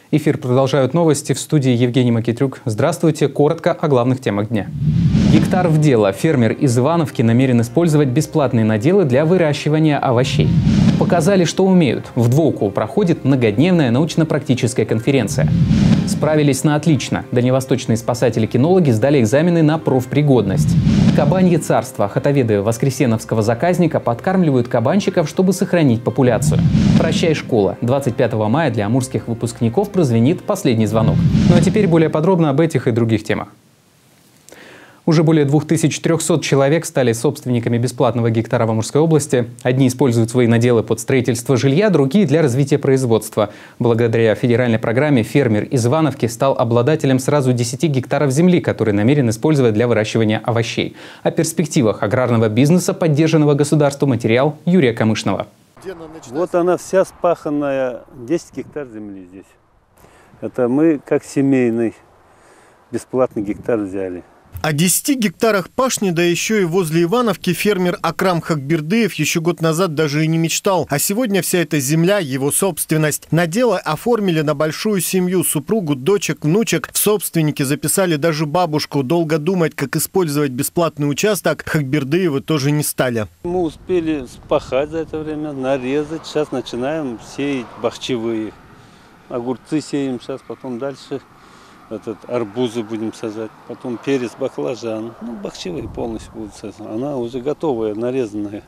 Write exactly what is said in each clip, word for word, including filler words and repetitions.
Эфир продолжают новости. В студии Евгений Макитрюк. Здравствуйте. Коротко о главных темах дня. Гектар в дело. Фермер из Ивановки намерен использовать бесплатные наделы для выращивания овощей. Показали, что умеют. В Двоуково проходит многодневная научно-практическая конференция. Справились на отлично. Дальневосточные спасатели-кинологи сдали экзамены на профпригодность. Кабанье царство. Охотоведы воскресеновского заказника подкармливают кабанчиков, чтобы сохранить популяцию. Прощай, школа. двадцать пятого мая для амурских выпускников прозвенит последний звонок. Ну а теперь более подробно об этих и других темах. Уже более двух тысяч трёхсот человек стали собственниками бесплатного гектара в Амурской области. Одни используют свои наделы под строительство жилья, другие – для развития производства. Благодаря федеральной программе фермер из Ивановки стал обладателем сразу десяти гектаров земли, которые намерен использовать для выращивания овощей. О перспективах аграрного бизнеса, поддержанного государством, материал Юрия Камышного. Вот она вся спаханная, десять гектар земли здесь. Это мы как семейный бесплатный гектар взяли. О десяти гектарах пашни, да еще и возле Ивановки, фермер Акрам Хакбердыев еще год назад даже и не мечтал. А сегодня вся эта земля – его собственность. Наделы оформили на большую семью, супругу, дочек, внучек. В собственники записали даже бабушку. Долго думать, как использовать бесплатный участок, Хакбердыевы тоже не стали. Мы успели спахать за это время, нарезать. Сейчас начинаем сеять бахчевые. Огурцы сеем сейчас, потом дальше... Этот, арбузы будем сажать, потом перец, баклажан. Ну, бахчевые полностью будут сажать. Она уже готовая, нарезанная.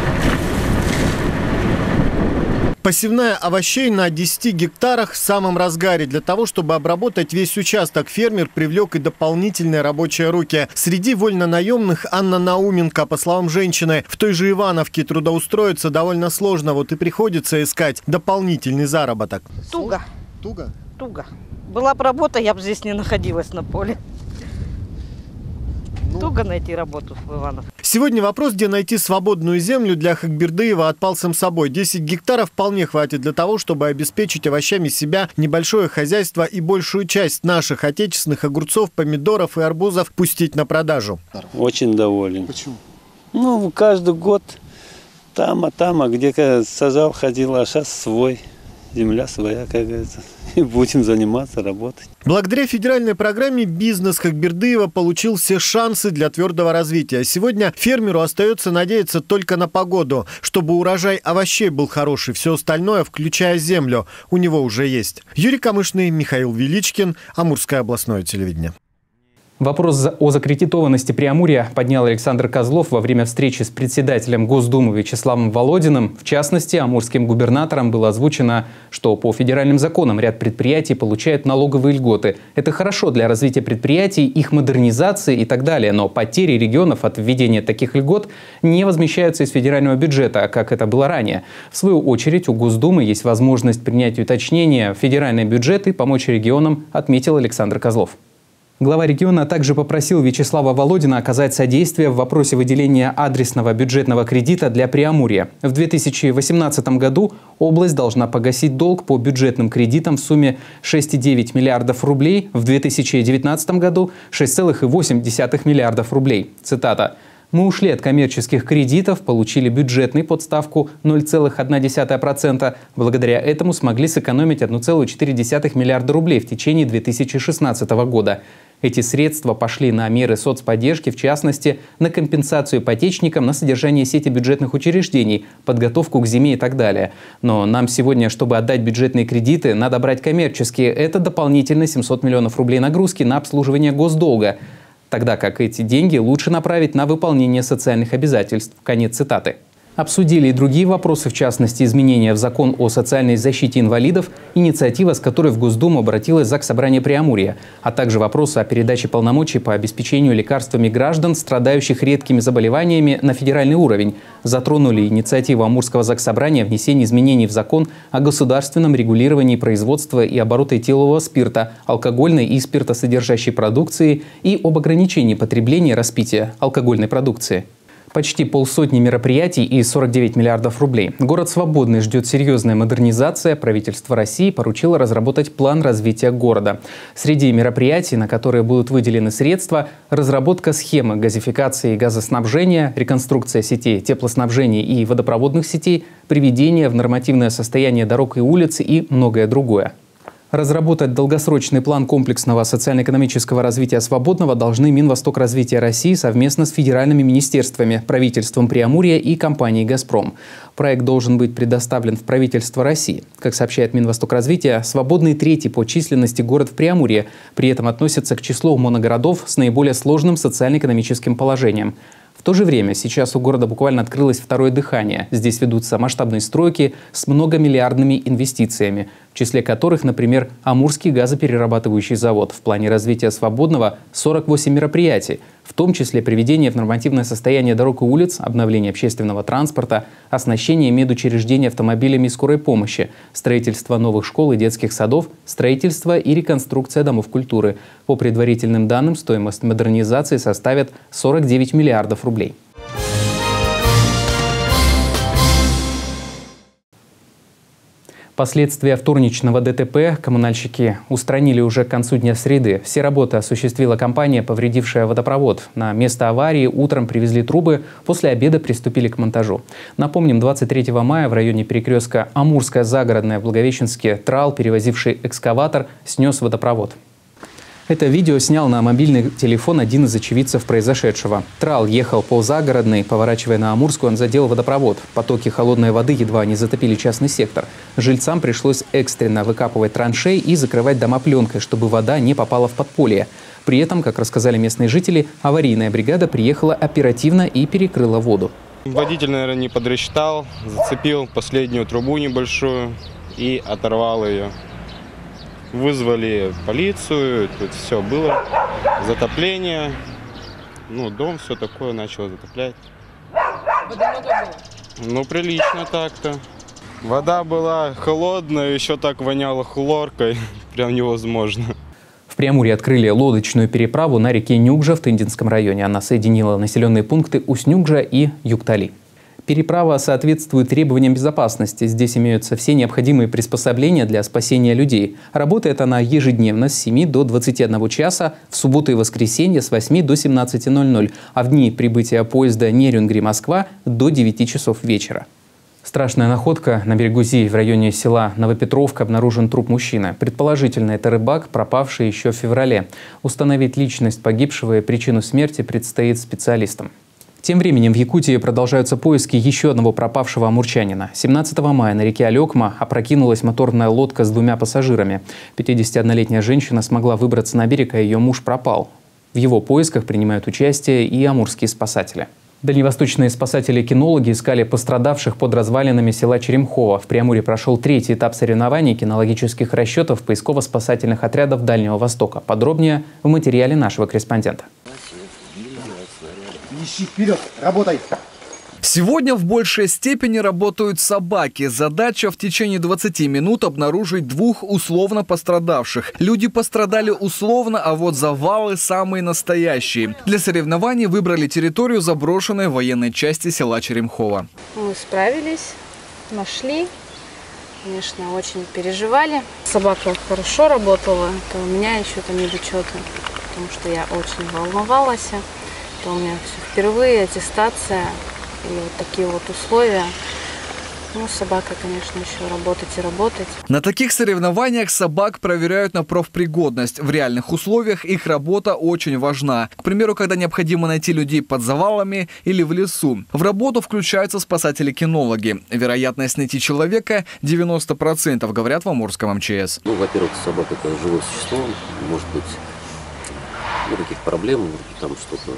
Посевная овощей на десяти гектарах в самом разгаре. Для того, чтобы обработать весь участок, фермер привлек и дополнительные рабочие руки. Среди вольнонаемных Анна Науменко. По словам женщины, в той же Ивановке трудоустроиться довольно сложно. Вот и приходится искать дополнительный заработок. Туго. Туго? Туго. Была бы работа, я бы здесь не находилась на поле. Ну, туго найти работу в Ивановке. Сегодня вопрос, где найти свободную землю для Хакбердыева, отпал сам собой. десять гектаров вполне хватит для того, чтобы обеспечить овощами себя, небольшое хозяйство и большую часть наших отечественных огурцов, помидоров и арбузов пустить на продажу. Очень доволен. Почему? Ну, каждый год там, а там, а где сажал, ходил, а сейчас свой. Земля своя, как говорится. И будем заниматься, работать. Благодаря федеральной программе бизнес Хакбердыева получил все шансы для твердого развития. Сегодня фермеру остается надеяться только на погоду, чтобы урожай овощей был хороший. Все остальное, включая землю, у него уже есть. Юрий Камышный, Михаил Величкин, Амурское областное телевидение. Вопрос о закредитованности Преамурья поднял Александр Козлов во время встречи с председателем Госдумы Вячеславом Володиным. В частности, амурским губернатором было озвучено, что по федеральным законам ряд предприятий получают налоговые льготы. Это хорошо для развития предприятий, их модернизации и так далее. Но потери регионов от введения таких льгот не возмещаются из федерального бюджета, как это было ранее. В свою очередь, у Госдумы есть возможность принять уточнения в федеральные бюджеты и помочь регионам, отметил Александр Козлов. Глава региона также попросил Вячеслава Володина оказать содействие в вопросе выделения адресного бюджетного кредита для Преамурья. В две тысячи восемнадцатом году область должна погасить долг по бюджетным кредитам в сумме шесть целых девять десятых миллиардов рублей, в две тысячи девятнадцатом году шесть целых восемь десятых миллиардов рублей. Цитата. «Мы ушли от коммерческих кредитов, получили бюджетный подставку ноль целых одна десятая процента. Благодаря этому смогли сэкономить одна целая четыре десятых миллиарда рублей в течение две тысячи шестнадцатого года. Эти средства пошли на меры соцподдержки, в частности, на компенсацию ипотечникам, на содержание сети бюджетных учреждений, подготовку к зиме и так далее. Но нам сегодня, чтобы отдать бюджетные кредиты, надо брать коммерческие. Это дополнительно семьсот миллионов рублей нагрузки на обслуживание госдолга. Тогда как эти деньги лучше направить на выполнение социальных обязательств». Конец цитаты. Обсудили и другие вопросы, в частности, изменения в закон о социальной защите инвалидов, инициатива, с которой в Госдуму обратилась Заксобрание Преамурья, а также вопросы о передаче полномочий по обеспечению лекарствами граждан, страдающих редкими заболеваниями, на федеральный уровень. Затронули инициативу Амурского Заксобрания о внесении изменений в закон о государственном регулировании производства и оборота этилового спирта, алкогольной и спиртосодержащей продукции и об ограничении потребления и распития алкогольной продукции. Почти полсотни мероприятий и сорок девять миллиардов рублей. Город Свободный ждет серьезная модернизация. Правительство России поручило разработать план развития города. Среди мероприятий, на которые будут выделены средства, разработка схемы газификации и газоснабжения, реконструкция сетей теплоснабжения и водопроводных сетей, приведение в нормативное состояние дорог и улиц и многое другое. Разработать долгосрочный план комплексного социально-экономического развития Свободного должны Минвостокразвития России совместно с федеральными министерствами, правительством Преамурья и компанией «Газпром». Проект должен быть предоставлен в правительство России. Как сообщает Минвостокразвития, Свободный третий по численности город в Преамурье, при этом относится к числу моногородов с наиболее сложным социально-экономическим положением. В то же время сейчас у города буквально открылось второе дыхание. Здесь ведутся масштабные стройки с многомиллиардными инвестициями, в числе которых, например, Амурский газоперерабатывающий завод. В плане развития Свободного сорок восемь мероприятий, в том числе приведение в нормативное состояние дорог и улиц, обновление общественного транспорта, оснащение медучреждений автомобилями скорой помощи, строительство новых школ и детских садов, строительство и реконструкция домов культуры. По предварительным данным, стоимость модернизации составит сорок девять миллиардов рублей. Последствия вторничного ДТП коммунальщики устранили уже к концу дня среды. Все работы осуществила компания, повредившая водопровод. На место аварии утром привезли трубы, после обеда приступили к монтажу. Напомним, двадцать третьего мая в районе перекрестка Амурская Загородная в Благовещенске трал, перевозивший экскаватор, снес водопровод. Это видео снял на мобильный телефон один из очевидцев произошедшего. Трал ехал по Загородной, поворачивая на Амурскую, он задел водопровод. Потоки холодной воды едва не затопили частный сектор. Жильцам пришлось экстренно выкапывать траншеи и закрывать дома пленкой, чтобы вода не попала в подполье. При этом, как рассказали местные жители, аварийная бригада приехала оперативно и перекрыла воду. Водитель, наверное, не подрасчитал, зацепил последнюю трубу небольшую и оторвал ее. Вызвали полицию, тут все было, затопление, ну, дом, все такое начало затоплять. Воды много было? Ну, прилично так-то. Вода была холодная, еще так воняло хлоркой, прям невозможно. В Преамурье открыли лодочную переправу на реке Нюгжа в Тындинском районе. Она соединила населенные пункты Усть-Нюгжа и Юктали. Переправа соответствует требованиям безопасности. Здесь имеются все необходимые приспособления для спасения людей. Работает она ежедневно с семи до двадцати одного часа, в субботу и воскресенье с восьми до семнадцати ноль-ноль, а в дни прибытия поезда Нерюнгри-Москва до девяти часов вечера. Страшная находка. На берегу Зии в районе села Новопетровка обнаружен труп мужчины. Предположительно, это рыбак, пропавший еще в феврале. Установить личность погибшего и причину смерти предстоит специалистам. Тем временем в Якутии продолжаются поиски еще одного пропавшего амурчанина. семнадцатого мая на реке Алекма опрокинулась моторная лодка с двумя пассажирами. пятидесятиоднолетняя женщина смогла выбраться на берег, а ее муж пропал. В его поисках принимают участие и амурские спасатели. Дальневосточные спасатели-кинологи искали пострадавших под развалинами села Черемхово. В Преамурье прошел третий этап соревнований кинологических расчетов поисково-спасательных отрядов Дальнего Востока. Подробнее в материале нашего корреспондента. Ищи вперед, работай! Сегодня в большей степени работают собаки. Задача в течение двадцати минут обнаружить двух условно пострадавших. Люди пострадали условно, а вот завалы самые настоящие. Для соревнований выбрали территорию заброшенной военной части села Черемхово. Мы справились, нашли. Конечно, очень переживали. Собака хорошо работала, то у меня еще там недочеты, потому что я очень волновалась. То у меня все впервые, аттестация и вот такие вот условия. Ну, собака, конечно, еще работать и работать. На таких соревнованиях собак проверяют на профпригодность. В реальных условиях их работа очень важна. К примеру, когда необходимо найти людей под завалами или в лесу. В работу включаются спасатели-кинологи. Вероятность найти человека девяносто процентов, говорят в Амурском эм че эс. Ну, во-первых, собака – это живое существо, может быть, ну, каких проблем, там что-то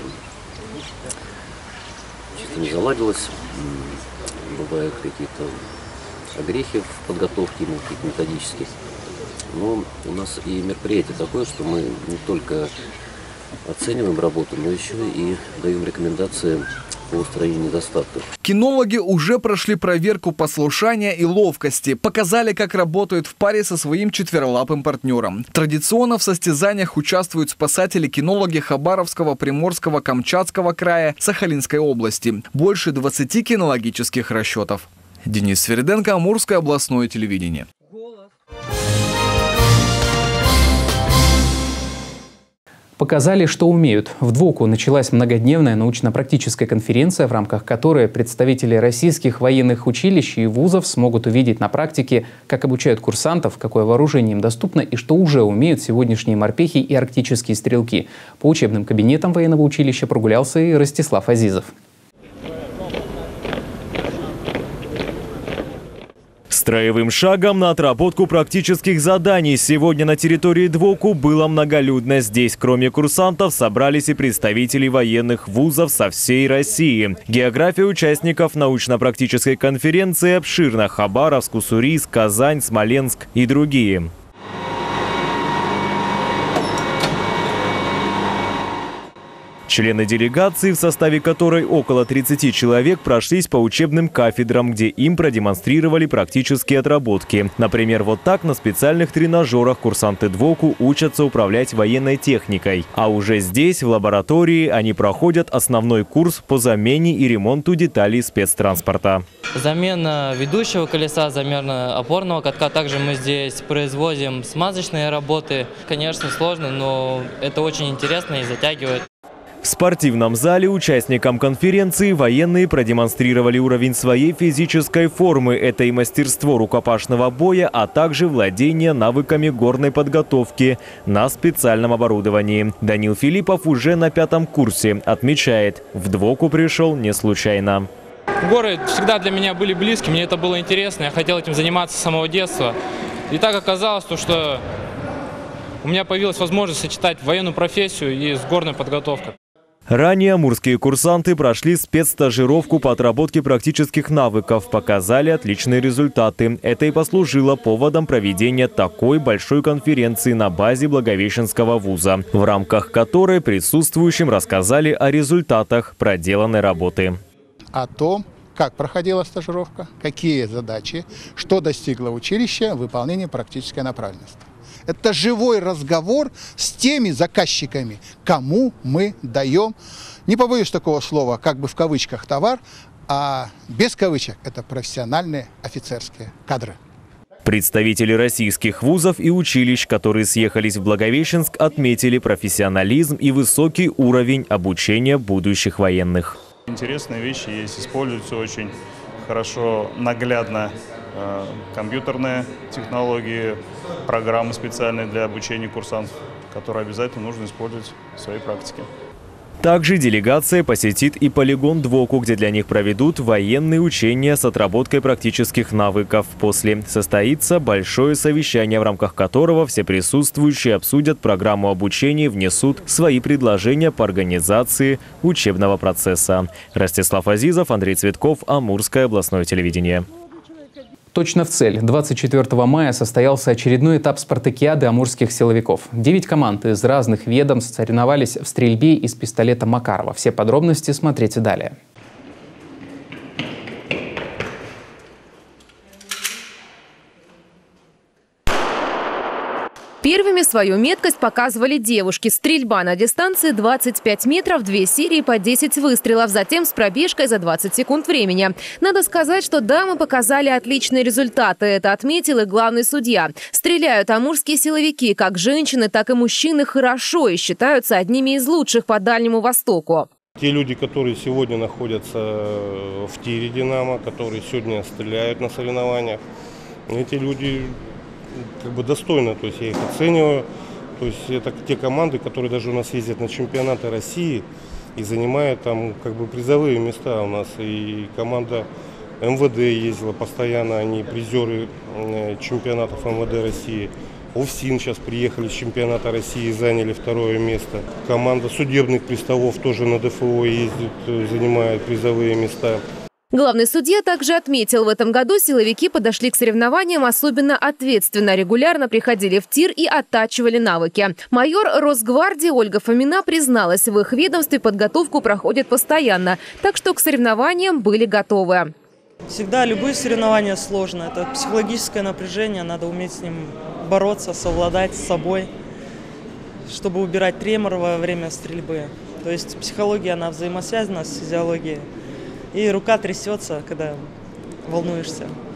чисто не заладилось, бывают какие-то огрехи в подготовке, ну, какие-то методические. Но у нас и мероприятие такое, что мы не только оцениваем работу, но еще и даем рекомендации по устранению недостатков. Кинологи уже прошли проверку послушания и ловкости. Показали, как работают в паре со своим четверолапым партнером. Традиционно в состязаниях участвуют спасатели-кинологи Хабаровского, Приморского, Камчатского края, Сахалинской области. Больше двадцати кинологических расчетов. Денис Свериденко, Амурское областное телевидение. Показали, что умеют. В ДВОКу началась многодневная научно-практическая конференция, в рамках которой представители российских военных училищ и вузов смогут увидеть на практике, как обучают курсантов, какое вооружение им доступно и что уже умеют сегодняшние морпехи и арктические стрелки. По учебным кабинетам военного училища прогулялся и Ростислав Азизов. Строевым шагом на отработку практических заданий сегодня на территории ДВОКу было многолюдно. Здесь, кроме курсантов, собрались и представители военных вузов со всей России. География участников научно-практической конференции обширна: Хабаровск, Уссурийск, Казань, Смоленск и другие. Члены делегации, в составе которой около тридцати человек, прошлись по учебным кафедрам, где им продемонстрировали практические отработки. Например, вот так на специальных тренажерах курсанты ДВОКу учатся управлять военной техникой. А уже здесь, в лаборатории, они проходят основной курс по замене и ремонту деталей спецтранспорта. Замена ведущего колеса, замена опорного катка. Также мы здесь производим смазочные работы. Конечно, сложно, но это очень интересно и затягивает. В спортивном зале участникам конференции военные продемонстрировали уровень своей физической формы. Это и мастерство рукопашного боя, а также владение навыками горной подготовки на специальном оборудовании. Данил Филиппов уже на пятом курсе отмечает, в ДВОКу пришел не случайно. Горы всегда для меня были близки, мне это было интересно, я хотел этим заниматься с самого детства. И так оказалось, что у меня появилась возможность сочетать военную профессию и с горной подготовкой. Ранее амурские курсанты прошли спецстажировку по отработке практических навыков, показали отличные результаты. Это и послужило поводом проведения такой большой конференции на базе Благовещенского вуза, в рамках которой присутствующим рассказали о результатах проделанной работы. О том, как проходила стажировка, какие задачи, что достигло училище в выполнении практической направленности. Это живой разговор с теми заказчиками, кому мы даем, не побоюсь такого слова, как бы в кавычках товар, а без кавычек это профессиональные офицерские кадры. Представители российских вузов и училищ, которые съехались в Благовещенск, отметили профессионализм и высокий уровень обучения будущих военных. Интересные вещи есть, используются очень хорошо, наглядно. Компьютерные технологии, программы специальные для обучения курсантов, которые обязательно нужно использовать в своей практике. Также делегация посетит и полигон ДВОКу, где для них проведут военные учения с отработкой практических навыков. После состоится большое совещание, в рамках которого все присутствующие обсудят программу обучения и внесут свои предложения по организации учебного процесса. Ростислав Азизов, Андрей Цветков, Амурское областное телевидение. Точно в цель. двадцать четвёртого мая состоялся очередной этап спартакиады амурских силовиков. Девять команд из разных ведомств соревновались в стрельбе из пистолета Макарова. Все подробности смотрите далее. Первыми свою меткость показывали девушки. Стрельба на дистанции двадцать пять метров, две серии по десять выстрелов, затем с пробежкой за двадцать секунд времени. Надо сказать, что дамы показали отличные результаты. Это отметил и главный судья. Стреляют амурские силовики, как женщины, так и мужчины, хорошо и считаются одними из лучших по Дальнему Востоку. Те люди, которые сегодня находятся в тире «Динамо», которые сегодня стреляют на соревнованиях, эти люди как бы достойно, то есть я их оцениваю. То есть это те команды, которые даже у нас ездят на чемпионаты России и занимают там как бы призовые места у нас. И команда эм вэ дэ ездила постоянно, они призеры чемпионатов эм вэ дэ России. ОФСИН сейчас приехали с чемпионата России и заняли второе место. Команда судебных приставов тоже на дэ эф о ездит, занимает призовые места. Главный судья также отметил, в этом году силовики подошли к соревнованиям особенно ответственно, регулярно приходили в тир и оттачивали навыки. Майор Росгвардии Ольга Фомина призналась, в их ведомстве подготовку проходит постоянно, так что к соревнованиям были готовы. Всегда любые соревнования сложны, это психологическое напряжение, надо уметь с ним бороться, совладать с собой, чтобы убирать тремор во время стрельбы. То есть психология, она взаимосвязана с физиологией. И рука трясется, когда волнуешься.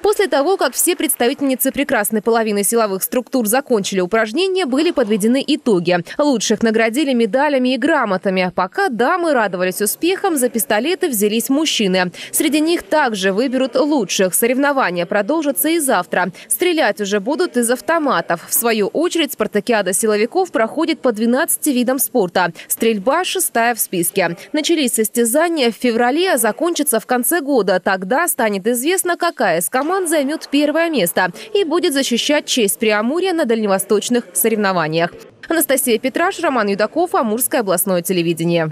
После того, как все представительницы прекрасной половины силовых структур закончили упражнения, были подведены итоги. Лучших наградили медалями и грамотами. Пока дамы радовались успехам, за пистолеты взялись мужчины. Среди них также выберут лучших. Соревнования продолжатся и завтра. Стрелять уже будут из автоматов. В свою очередь, спартакиада силовиков проходит по двенадцати видам спорта. Стрельба шестая в списке. Начались состязания в феврале, а закончатся в конце года. Тогда станет известно, какая из команд займет первое место и будет защищать честь Преамурья на дальневосточных соревнованиях. Анастасия Петраш, Роман Юдаков, Амурское областное телевидение.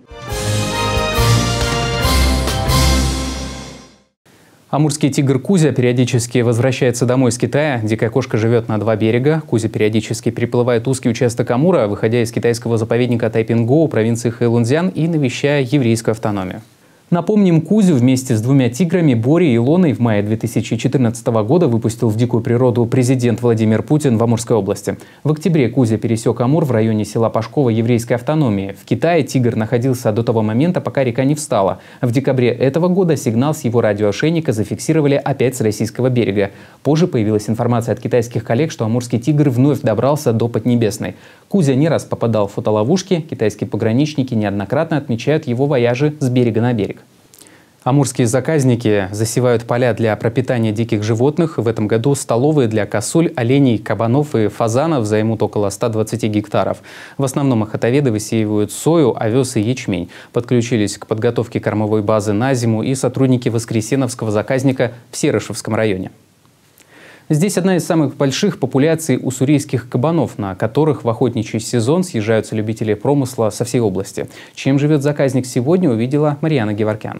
Амурский тигр Кузя периодически возвращается домой из Китая. Дикая кошка живет на два берега. Кузя периодически переплывает узкий участок Амура, выходя из китайского заповедника Тайпингоу, провинции Хэйлунцзян, и навещая еврейскую автономию. Напомним, Кузю вместе с двумя тиграми Борей и Илоной в мае две тысячи четырнадцатого года выпустил в дикую природу президент Владимир Путин в Амурской области. В октябре Кузя пересек Амур в районе села Пашково еврейской автономии. В Китае тигр находился до того момента, пока река не встала. В декабре этого года сигнал с его радиоошейника зафиксировали опять с российского берега. Позже появилась информация от китайских коллег, что амурский тигр вновь добрался до Поднебесной. Кузя не раз попадал в фотоловушки. Китайские пограничники неоднократно отмечают его вояжи с берега на берег. Амурские заказники засевают поля для пропитания диких животных. В этом году столовые для косуль, оленей, кабанов и фазанов займут около ста двадцати гектаров. В основном охотоведы высеивают сою, овес и ячмень. Подключились к подготовке кормовой базы на зиму и сотрудники Воскресеновского заказника в Серышевском районе. Здесь одна из самых больших популяций уссурийских кабанов, на которых в охотничий сезон съезжаются любители промысла со всей области. Чем живет заказник сегодня, увидела Марьяна Геворкян.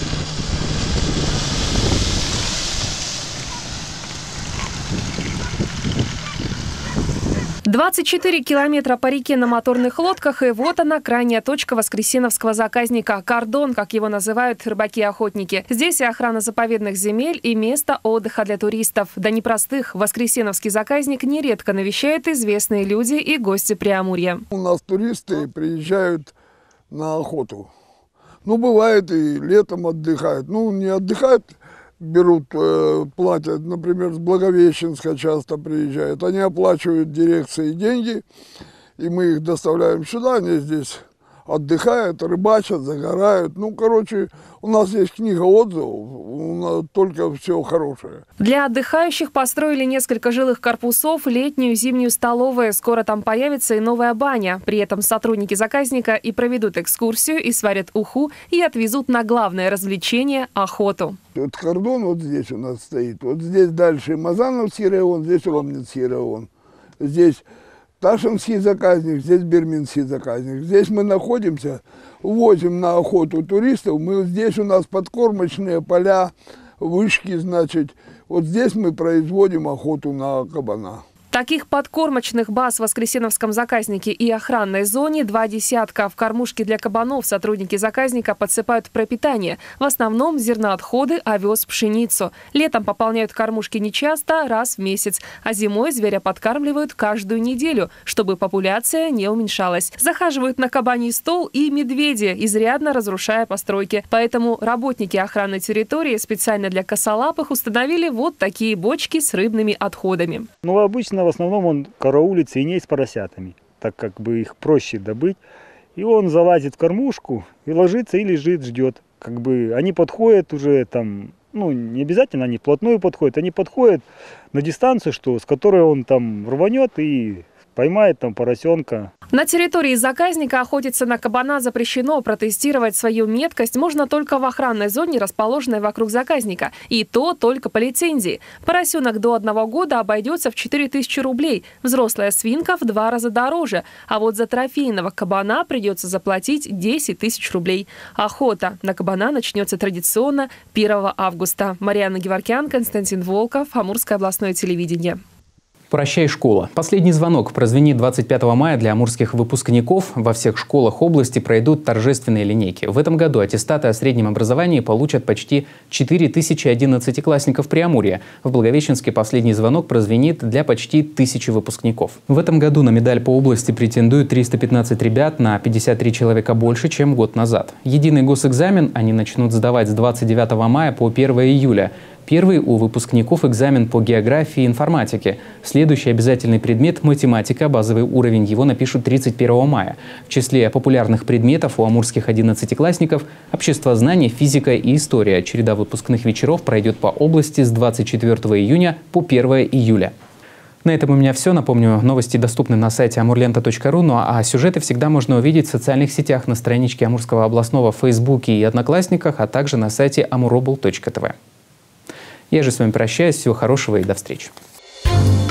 двадцать четыре километра по реке на моторных лодках, и вот она, крайняя точка Воскресеновского заказника. Кордон, как его называют рыбаки-охотники. Здесь и охрана заповедных земель, и место отдыха для туристов. Да непростых. Воскресеновский заказник нередко навещают известные люди и гости Преамурья. У нас туристы приезжают на охоту. Ну, бывает и летом отдыхают. Ну, не отдыхают, берут, э, платят, например, с Благовещенска часто приезжают. Они оплачивают дирекции деньги, и мы их доставляем сюда, они здесь отдыхают, рыбачат, загорают. Ну, короче, у нас есть книга отзывов, у нас только все хорошее. Для отдыхающих построили несколько жилых корпусов, летнюю и зимнюю столовые. Скоро там появится и новая баня. При этом сотрудники заказника и проведут экскурсию, и сварят уху, и отвезут на главное развлечение – охоту. Вот кордон вот здесь у нас стоит. Вот здесь дальше Мазановский район, здесь Ромницкий район. Здесь Ташинский заказник, здесь Берминский заказник. Здесь мы находимся, возим на охоту туристов. Мы здесь у нас подкормочные поля, вышки, значит. Вот здесь мы производим охоту на кабана. Таких подкормочных баз в Воскресеновском заказнике и охранной зоне два десятка. В кормушке для кабанов сотрудники заказника подсыпают пропитание. В основном зерноотходы, овес, пшеницу. Летом пополняют кормушки нечасто, раз в месяц. А зимой зверя подкармливают каждую неделю, чтобы популяция не уменьшалась. Захаживают на кабаний стол и медведи, изрядно разрушая постройки. Поэтому работники охраны территории специально для косолапых установили вот такие бочки с рыбными отходами. Ну, обычно в основном он караулит свиней с поросятами, так как бы их проще добыть. И он залазит в кормушку и ложится и лежит, ждет. Как бы они подходят уже там, ну не обязательно они вплотную подходят, они подходят на дистанцию, что, с которой он там рванет и поймает там поросенка. На территории заказника охотиться на кабана запрещено. Протестировать свою меткость можно только в охранной зоне, расположенной вокруг заказника. И то только по лицензии. Поросенок до одного года обойдется в четыре тысячи рублей. Взрослая свинка в два раза дороже. А вот за трофейного кабана придется заплатить десять тысяч рублей. Охота на кабана начнется традиционно первого августа. Марьяна Геворкян, Константин Волков, Амурское областное телевидение. «Прощай, школа». Последний звонок прозвенит двадцать пятого мая для амурских выпускников. Во всех школах области пройдут торжественные линейки. В этом году аттестаты о среднем образовании получат почти четыре тысячи одиннадцатиклассников Преамурья. В Благовещенске последний звонок прозвенит для почти тысячи выпускников. В этом году на медаль по области претендуют триста пятнадцать ребят, на пятьдесят три человека больше, чем год назад. Единый госэкзамен они начнут сдавать с двадцать девятого мая по первое июля. Первый у выпускников экзамен по географии и информатике. Следующий обязательный предмет – математика, базовый уровень. Его напишут тридцать первого мая. В числе популярных предметов у амурских одиннадцатиклассников – обществознание, физика и история. Череда выпускных вечеров пройдет по области с двадцать четвёртого июня по первого июля. На этом у меня все. Напомню, новости доступны на сайте амурлента точка ру, ну а сюжеты всегда можно увидеть в социальных сетях на страничке Амурского областного в Фейсбуке и Одноклассниках, а также на сайте амуробл точка тв. Я же с вами прощаюсь. Всего хорошего и до встречи.